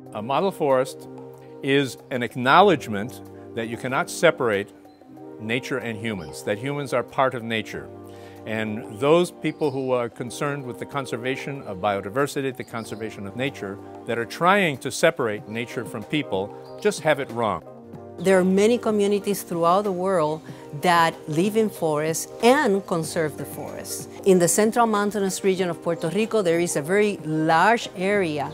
A model forest is an acknowledgement that you cannot separate nature and humans, that humans are part of nature. And those people who are concerned with the conservation of biodiversity, the conservation of nature, that are trying to separate nature from people, just have it wrong. There are many communities throughout the world that live in forests and conserve the forests. In the central mountainous region of Puerto Rico, there is a very large area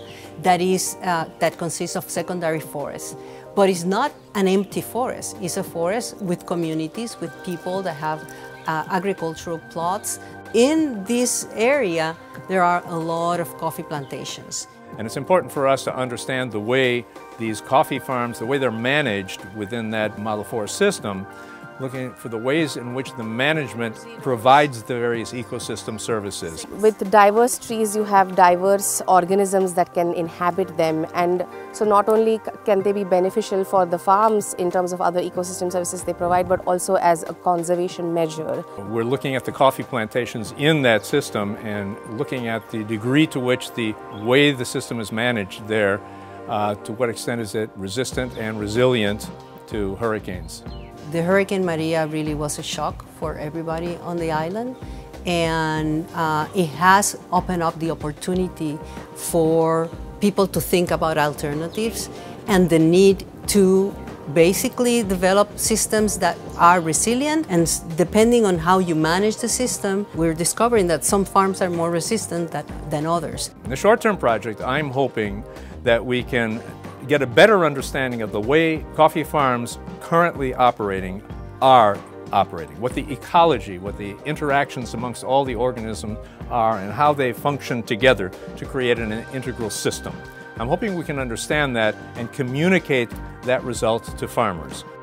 that consists of secondary forests. But it's not an empty forest. It's a forest with communities, with people that have agricultural plots. In this area, there are a lot of coffee plantations. And it's important for us to understand the way these coffee farms, the way they're managed within that model forest system, looking for the ways in which the management provides the various ecosystem services. With diverse trees, you have diverse organisms that can inhabit them, and so not only can they be beneficial for the farms in terms of other ecosystem services they provide, but also as a conservation measure. We're looking at the coffee plantations in that system and looking at the degree to which the way the system is managed there, to what extent is it resistant and resilient to hurricanes. The Hurricane Maria really was a shock for everybody on the island, and it has opened up the opportunity for people to think about alternatives and the need to basically develop systems that are resilient, and depending on how you manage the system, we're discovering that some farms are more resistant than others. In the short-term project, I'm hoping that we can get a better understanding of the way coffee farms currently operating are operating, what the ecology, what the interactions amongst all the organisms are, and how they function together to create an integral system. I'm hoping we can understand that and communicate that result to farmers.